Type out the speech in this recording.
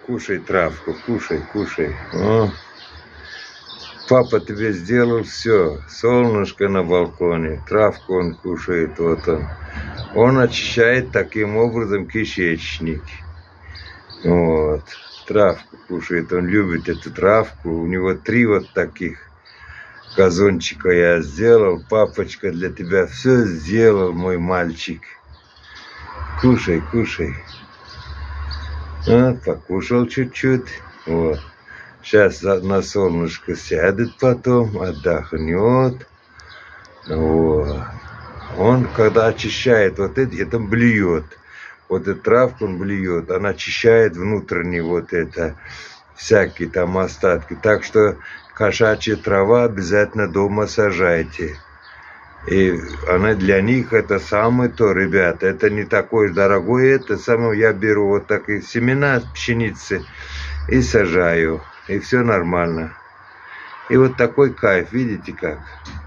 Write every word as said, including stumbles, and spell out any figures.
кушай травку, кушай, кушай. О. Папа тебе сделал все. Солнышко на балконе, травку он кушает, вот он. Он очищает таким образом кишечник. Вот. Травку кушает, он любит эту травку. У него три вот таких газончика я сделал. Папочка для тебя все сделал, мой мальчик. Кушай, кушай. Вот, покушал чуть-чуть. Вот. Сейчас на солнышко сядет потом, отдохнет. Вот. Он, когда очищает вот это, это блюет. Вот эту травку он блюет, она очищает внутренне вот это, всякие там остатки. Так что кошачья трава обязательно дома сажайте. И она для них это самое то, ребята. Это не такое дорогое, это самое я беру вот такие семена пшеницы и сажаю. И все нормально. И вот такой кайф, видите как?